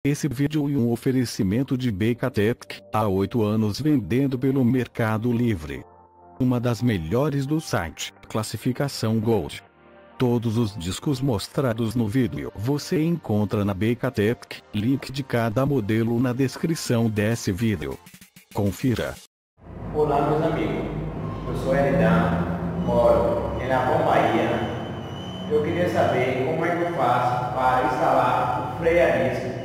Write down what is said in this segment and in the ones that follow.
Esse vídeo é um oferecimento de BKTech, há 8 anos vendendo pelo Mercado Livre. Uma das melhores do site, classificação Gold. Todos os discos mostrados no vídeo você encontra na BKTech, link de cada modelo na descrição desse vídeo. Confira. Olá meus amigos, eu sou Elidan, moro em Labão, Bahia. Eu queria saber como é que eu faço para instalar o freio a disco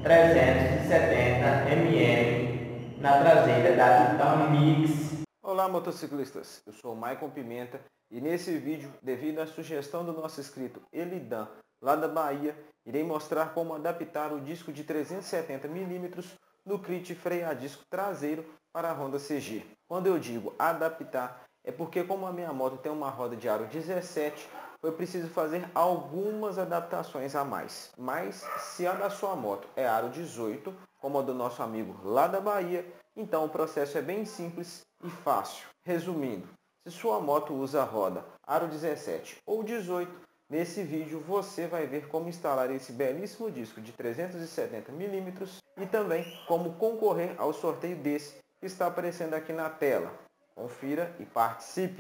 370 mm na traseira da Titan Mix. Olá motociclistas, eu sou o Maicon Pimenta e nesse vídeo, devido à sugestão do nosso inscrito Elidan, lá da Bahia, irei mostrar como adaptar o disco de 370 mm no kit freio a disco traseiro para a Honda CG. Quando eu digo adaptar, é porque como a minha moto tem uma roda de aro 17, foi preciso fazer algumas adaptações a mais. Mas se a da sua moto é aro 18, como a do nosso amigo lá da Bahia, então o processo é bem simples e fácil. Resumindo, se sua moto usa roda aro 17 ou 18, nesse vídeo você vai ver como instalar esse belíssimo disco de 370 mm e também como concorrer ao sorteio desse que está aparecendo aqui na tela. Confira e participe!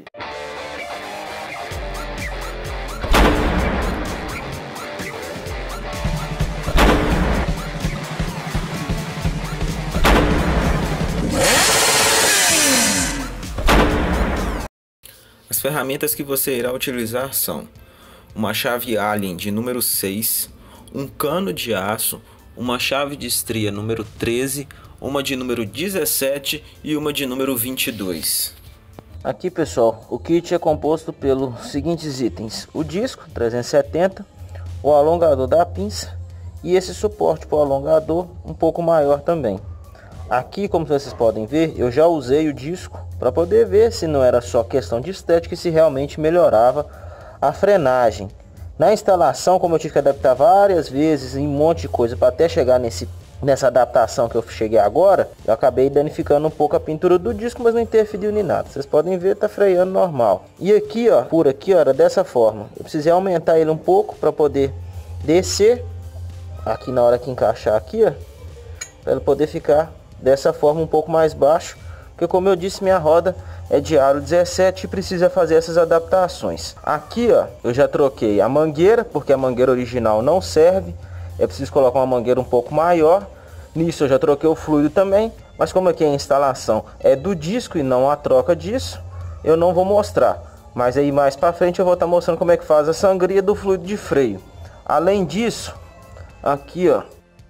As ferramentas que você irá utilizar são uma chave Allen de número 6, um cano de aço, uma chave de estria número 13, uma de número 17 e uma de número 22. Aqui pessoal, o kit é composto pelos seguintes itens: o disco 370, o alongador da pinça e esse suporte para o alongador um pouco maior também. Aqui, como vocês podem ver, eu já usei o disco para poder ver se não era só questão de estética e se realmente melhorava a frenagem. Na instalação, como eu tive que adaptar várias vezes em um monte de coisa para até chegar nessa adaptação que eu cheguei agora, eu acabei danificando um pouco a pintura do disco, mas não interferiu nem nada. Vocês podem ver, tá freando normal. E aqui, ó, por aqui, ó, era dessa forma. Eu precisei aumentar ele um pouco para poder descer aqui na hora que encaixar aqui, ó, para ele poder ficar dessa forma um pouco mais baixo, porque como eu disse, minha roda é de aro 17 e precisa fazer essas adaptações. Aqui, ó, eu já troquei a mangueira, porque a mangueira original não serve, é preciso colocar uma mangueira um pouco maior. Nisso eu já troquei o fluido também, mas como aqui a instalação é do disco e não a troca disso, eu não vou mostrar. Mas aí mais para frente eu vou estar mostrando como é que faz a sangria do fluido de freio. Além disso, aqui, ó,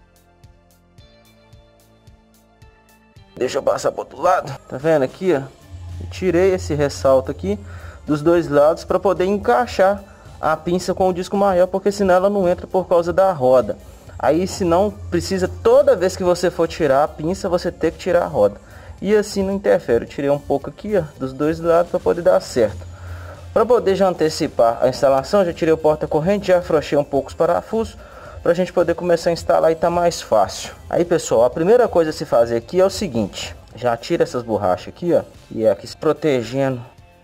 deixa eu passar para o outro lado. Tá vendo aqui, ó? Eu tirei esse ressalto aqui dos dois lados para poder encaixar a pinça com o disco maior, porque senão ela não entra por causa da roda. Aí senão precisa toda vez que você for tirar a pinça, você ter que tirar a roda. E assim não interfere. Eu tirei um pouco aqui, ó, dos dois lados para poder dar certo. Para poder já antecipar a instalação, já tirei o porta-corrente, já afrouxei um pouco os parafusos, para a gente poder começar a instalar e tá mais fácil. Aí pessoal, a primeira coisa a se fazer aqui é o seguinte: já tira essas borrachas aqui, ó, que é aqui se protegendo.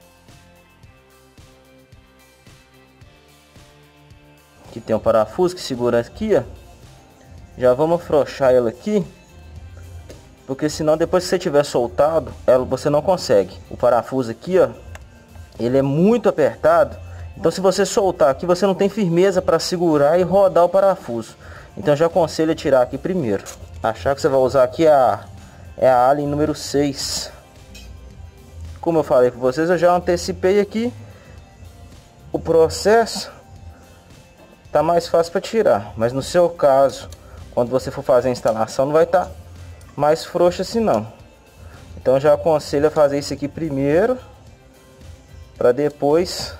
Aqui tem um parafuso que segura aqui, ó. Já vamos afrouxar ela aqui, porque senão depois que você tiver soltado ela, você não consegue. O parafuso aqui, ó, ele é muito apertado. Então se você soltar aqui, você não tem firmeza para segurar e rodar o parafuso. Então já aconselho a tirar aqui primeiro. A chave que você vai usar aqui é a Allen número 6. Como eu falei com vocês, eu já antecipei aqui o processo. Tá mais fácil para tirar. Mas no seu caso, quando você for fazer a instalação, não vai estar mais frouxo assim não. Então já aconselho a fazer isso aqui primeiro, para depois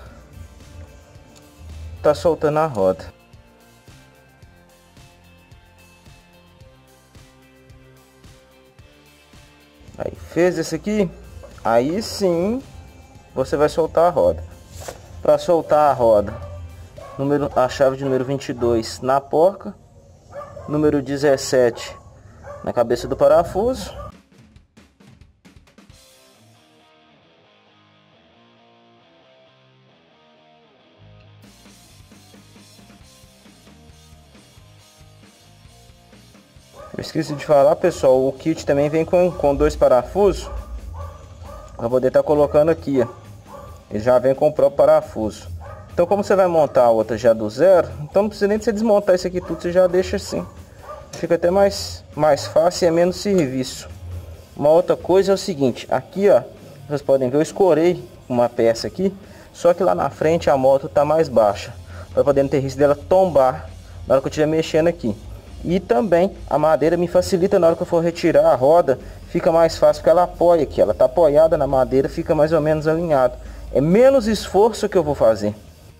tá soltando a roda. Aí fez esse aqui, aí sim você vai soltar a roda. Para soltar a roda, a chave de número 22 na porca, número 17 na cabeça do parafuso. Eu esqueci de falar, pessoal, o kit também vem com 2 parafusos para poder estar colocando aqui, ó. Ele já vem com o próprio parafuso. Então, como você vai montar a outra já do zero, então não precisa nem de você desmontar isso aqui tudo, você já deixa assim. Fica até mais fácil e é menos serviço. Uma outra coisa é o seguinte, aqui ó, vocês podem ver, eu escorei uma peça aqui, só que lá na frente a moto tá mais baixa, para poder não ter risco dela tombar na hora que eu estiver mexendo aqui. E também a madeira me facilita na hora que eu for retirar a roda, fica mais fácil porque ela apoia aqui, ela tá apoiada na madeira, fica mais ou menos alinhado. É menos esforço que eu vou fazer.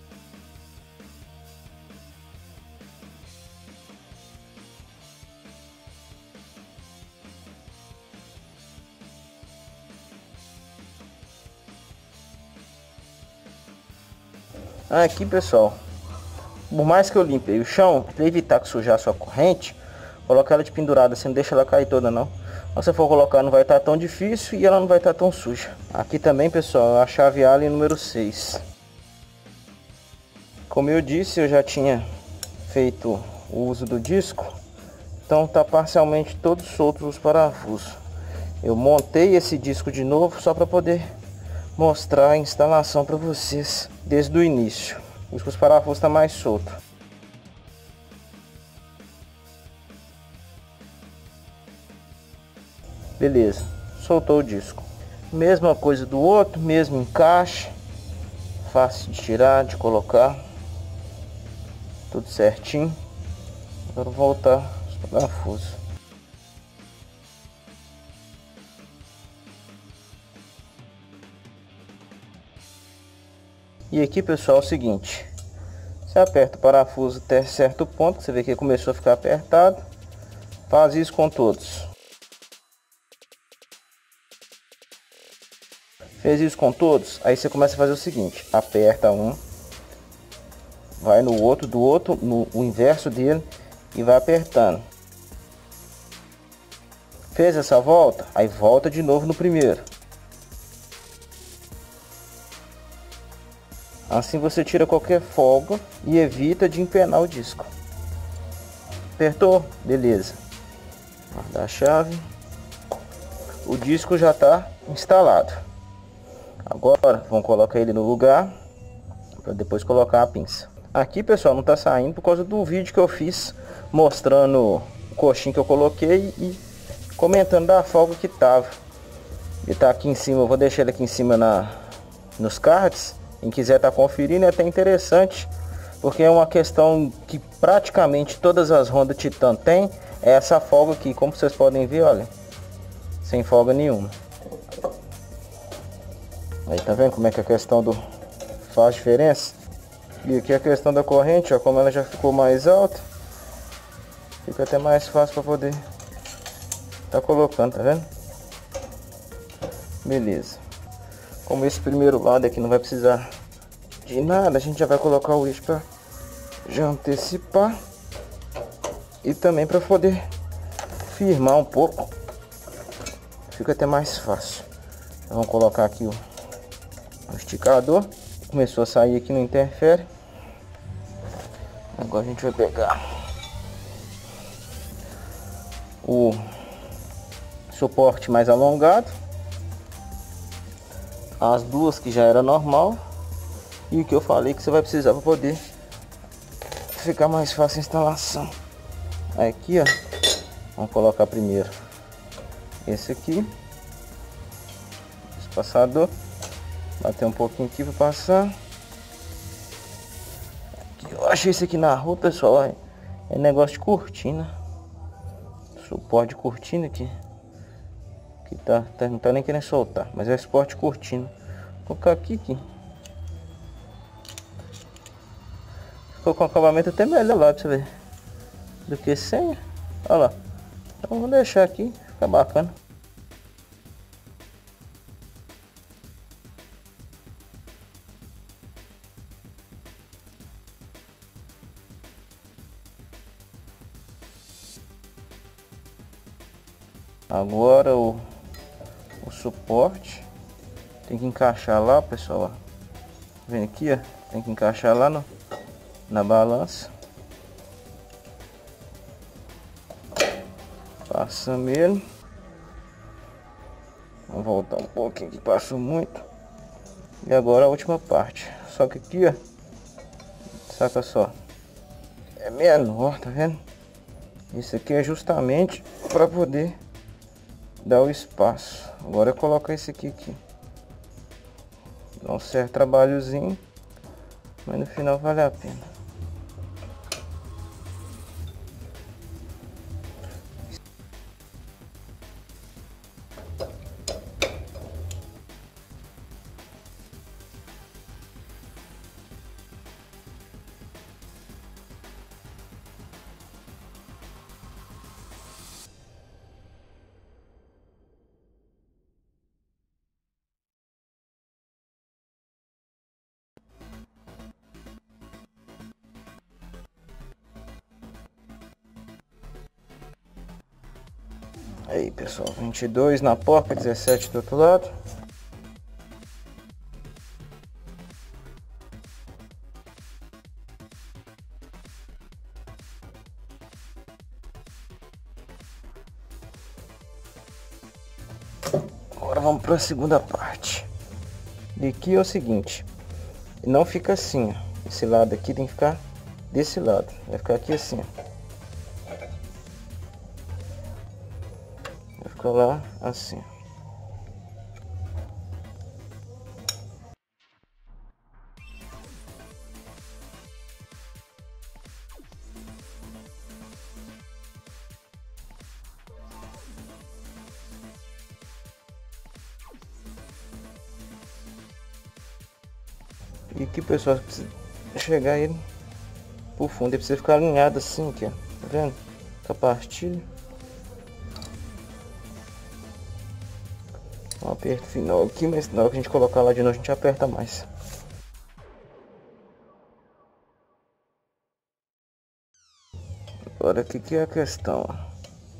Aqui, pessoal, por mais que eu limpei o chão, para evitar que sujar a sua corrente, coloca ela de pendurada, assim, não deixa ela cair toda não. Se você for colocar, não vai estar tão difícil e ela não vai estar tão suja. Aqui também, pessoal, a chave Allen número 6. Como eu disse, eu já tinha feito o uso do disco, então tá parcialmente todos soltos os parafusos. Eu montei esse disco de novo só para poder mostrar a instalação para vocês desde o início. Os parafusos estão mais soltos. Beleza, soltou o disco. Mesma coisa do outro, mesmo encaixe, fácil de tirar, de colocar, tudo certinho. Agora vou voltar os parafusos. E aqui, pessoal, é o seguinte, você aperta o parafuso até certo ponto, você vê que começou a ficar apertado, faz isso com todos. Fez isso com todos, aí você começa a fazer o seguinte, aperta um, vai no outro, no inverso dele e vai apertando. Fez essa volta, aí volta de novo no primeiro. Assim você tira qualquer folga e evita de empenar o disco. Apertou? Beleza. Guardar a chave. O disco já está instalado. Agora vamos colocar ele no lugar para depois colocar a pinça. Aqui, pessoal, não está saindo por causa do vídeo que eu fiz mostrando o coxinho que eu coloquei e comentando da folga que tava. Ele tá aqui em cima, eu vou deixar ele aqui em cima nos cards. Quem quiser estar conferindo é até interessante, porque é uma questão que praticamente todas as Honda Titan tem, é essa folga aqui, como vocês podem ver, olha, sem folga nenhuma. Aí tá vendo como é que a questão do faz diferença? E aqui a questão da corrente, ó, como ela já ficou mais alta, fica até mais fácil para poder tá colocando, tá vendo? Beleza. Como esse primeiro lado aqui não vai precisar de nada, a gente já vai colocar o eixo para já antecipar e também para poder firmar um pouco, fica até mais fácil. Então, vamos colocar aqui o esticador, começou a sair aqui, não interfere. Agora a gente vai pegar o suporte mais alongado, as duas que já era normal e o que eu falei que você vai precisar para poder ficar mais fácil a instalação. Aí aqui, ó, vamos colocar primeiro esse aqui, esse passador, bater um pouquinho aqui para passar. Aqui, eu achei esse aqui na rua, pessoal, é negócio de cortina, suporte de cortina aqui. Não tá nem querendo soltar, mas é suporte cortina. Vou colocar aqui. Ficou com acabamento até melhor lá pra você ver do que sem. Olha lá. Então vou deixar aqui, fica bacana. Agora o suporte tem que encaixar lá, pessoal, ó. Vem aqui, ó, tem que encaixar lá na balança. Passamos ele. Vamos voltar um pouquinho que passou muito. E agora a última parte. Só que aqui, ó, saca só, é menor, tá vendo? Isso aqui é justamente para poder dar o espaço. Agora eu coloco esse aqui. Dá um certo trabalhozinho, mas no final vale a pena. Aí pessoal, 22 na porca, 17 do outro lado. Agora vamos para a segunda parte. E aqui é o seguinte, não fica assim, ó. Esse lado aqui tem que ficar desse lado, vai ficar aqui assim, ó. Vai ficar lá assim. E aqui, pessoal, precisa chegar ele pro fundo, ele precisa ficar alinhado assim aqui, ó. Tá vendo? Com a partilha. Um aperto final aqui, mas na hora que a gente colocar lá de novo a gente aperta mais. Agora aqui que é a questão, ó.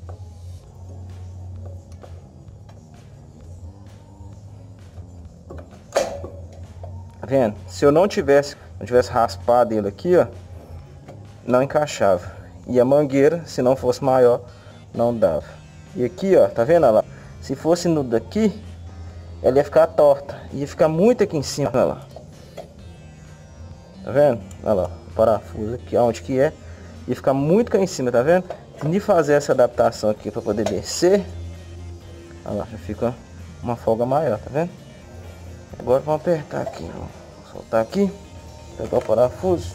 Tá vendo? Se eu não tivesse raspado ele aqui, ó, não encaixava. E a mangueira, se não fosse maior, não dava. E aqui, ó, tá vendo lá? Se fosse no daqui, ela ia ficar torta. Ia ficar muito aqui em cima, olha lá. Tá vendo? Olha lá, o parafuso aqui, onde que é. Ia ficar muito cá em cima, tá vendo? E fazer essa adaptação aqui para poder descer. Olha lá, já fica uma folga maior, tá vendo? Agora vamos apertar aqui, vamos soltar aqui, pegar o parafuso.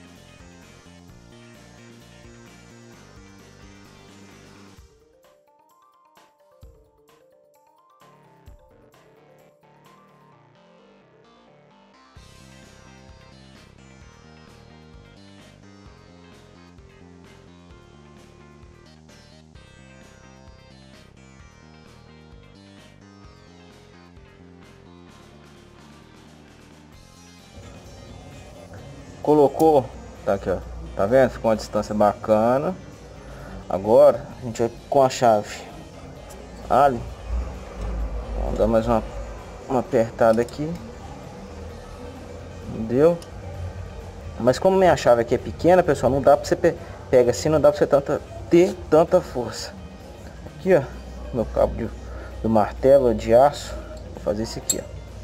Colocou, tá aqui, ó, tá vendo? Ficou uma distância bacana. Agora a gente vai com a chave ali, vamos dar mais uma apertada aqui, entendeu? Mas como minha chave aqui é pequena, pessoal, não dá pra você pega assim, não dá pra você ter tanta força. Aqui, ó, meu cabo do martelo de aço, vou fazer isso aqui,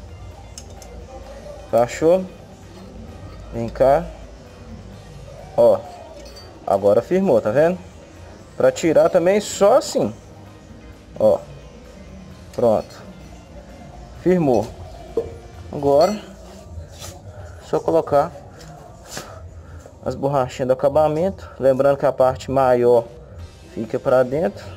ó. Encaixou. Vem cá, ó, agora firmou, tá vendo? Pra tirar também só assim, ó, pronto, firmou. Agora só colocar as borrachinhas do acabamento, lembrando que a parte maior fica pra dentro.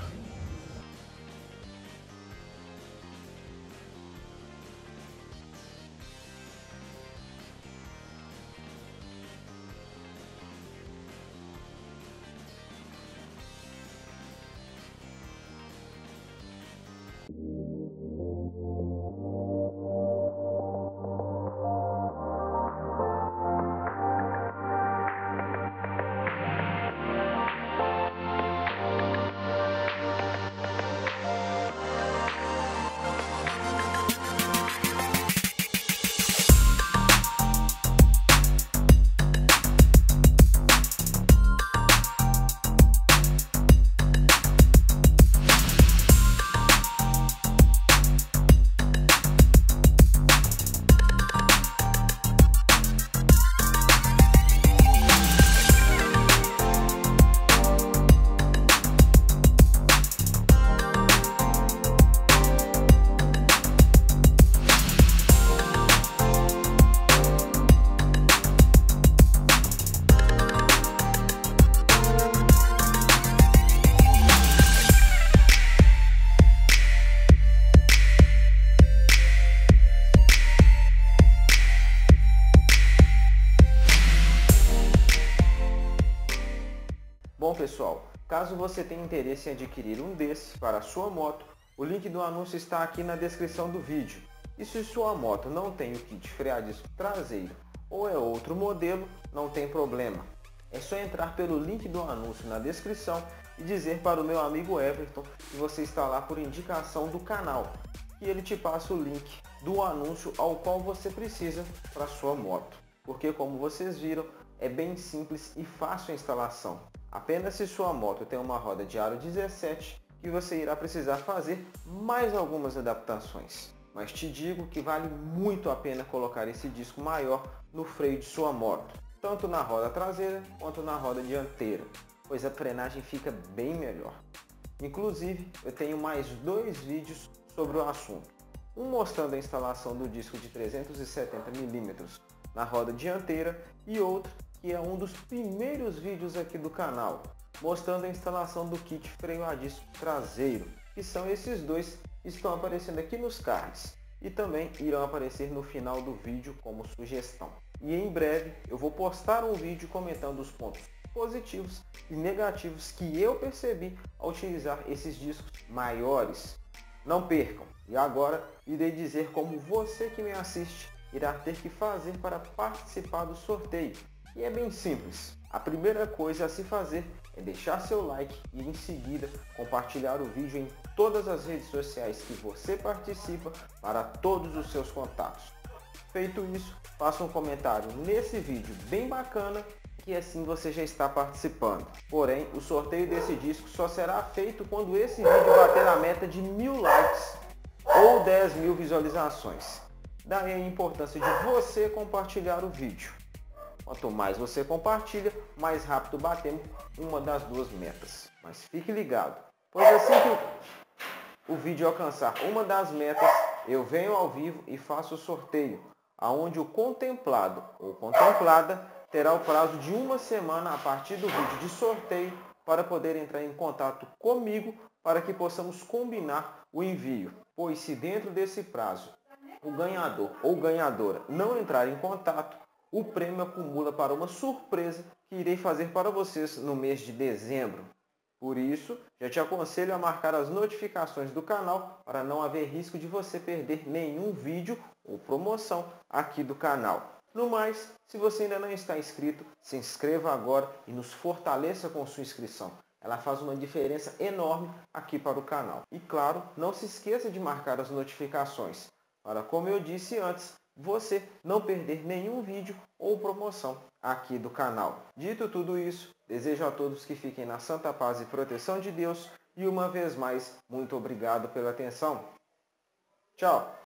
Caso você tenha interesse em adquirir um desses para a sua moto, o link do anúncio está aqui na descrição do vídeo. E se sua moto não tem o kit freio a disco traseiro ou é outro modelo, não tem problema. É só entrar pelo link do anúncio na descrição e dizer para o meu amigo Everton que você está lá por indicação do canal, e ele te passa o link do anúncio ao qual você precisa para sua moto. Porque como vocês viram, é bem simples e fácil a instalação. Apenas se sua moto tem uma roda de aro 17 que você irá precisar fazer mais algumas adaptações. Mas te digo que vale muito a pena colocar esse disco maior no freio de sua moto, tanto na roda traseira quanto na roda dianteira, pois a frenagem fica bem melhor. Inclusive, eu tenho mais 2 vídeos sobre o assunto. Um mostrando a instalação do disco de 370mm na roda dianteira e outro que é um dos primeiros vídeos aqui do canal, mostrando a instalação do kit freio a disco traseiro, que são esses dois que estão aparecendo aqui nos cards e também irão aparecer no final do vídeo como sugestão. E em breve eu vou postar um vídeo comentando os pontos positivos e negativos que eu percebi ao utilizar esses discos maiores. Não percam! E agora irei dizer como você que me assiste irá ter que fazer para participar do sorteio. E é bem simples. A primeira coisa a se fazer é deixar seu like e em seguida compartilhar o vídeo em todas as redes sociais que você participa para todos os seus contatos. Feito isso, faça um comentário nesse vídeo bem bacana que assim você já está participando. Porém, o sorteio desse disco só será feito quando esse vídeo bater a meta de 1000 likes ou 10.000 visualizações. Daí a importância de você compartilhar o vídeo. Quanto mais você compartilha, mais rápido batemos uma das 2 metas. Mas fique ligado, pois assim que o vídeo alcançar uma das metas, eu venho ao vivo e faço o sorteio, aonde o contemplado ou contemplada terá o prazo de 1 semana a partir do vídeo de sorteio para poder entrar em contato comigo para que possamos combinar o envio. Pois se dentro desse prazo o ganhador ou ganhadora não entrar em contato, o prêmio acumula para uma surpresa que irei fazer para vocês no mês de dezembro. Por isso, já te aconselho a marcar as notificações do canal para não haver risco de você perder nenhum vídeo ou promoção aqui do canal. No mais, se você ainda não está inscrito, se inscreva agora e nos fortaleça com sua inscrição. Ela faz uma diferença enorme aqui para o canal. E claro, não se esqueça de marcar as notificações para, como eu disse antes, você não perder nenhum vídeo ou promoção aqui do canal. Dito tudo isso, desejo a todos que fiquem na santa paz e proteção de Deus e uma vez mais, muito obrigado pela atenção. Tchau!